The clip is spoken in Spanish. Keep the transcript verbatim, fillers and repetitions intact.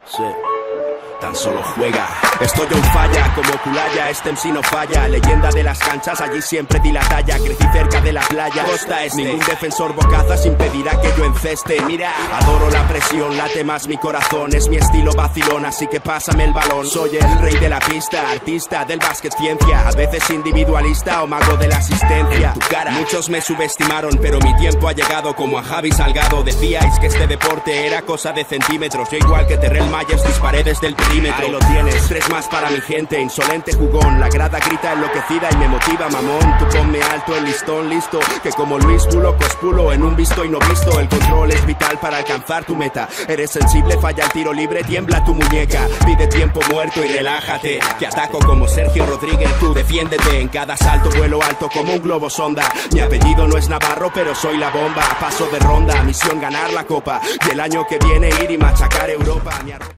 Sí. Tan solo juega. Estoy on falla, como Culaya, este M C no falla. Leyenda de las canchas, allí siempre di la talla. Crecí cerca de la playa, costa este. Ningún defensor bocazas impedirá que yo enceste. Mira, adoro la presión, late más mi corazón. Es mi estilo vacilón, así que pásame el balón. Soy el rey de la pista, artista del básquet ciencia. A veces individualista o mago de la asistencia. Tu cara, muchos me subestimaron, pero mi tiempo ha llegado como a Javi Salgado. Decíais que este deporte era cosa de centímetros. Yo igual que Terrell Myers disparé desde el perímetro. Ahí lo tienes, tres más para mi gente, insolente jugón. La grada grita enloquecida y me motiva, mamón. Tú ponme alto el listón, listo. Que como Luis Pulo, cospulo en un visto y no visto. El control es vital para alcanzar tu meta. Eres sensible, falla el tiro libre, tiembla tu muñeca. Pide tiempo muerto y relájate. Que ataco como Sergio Rodríguez, tú defiéndete. En cada salto vuelo alto como un globo sonda. Mi apellido no es Navarro, pero soy la bomba. Paso de ronda, misión ganar la copa. Y el año que viene ir y machacar Europa.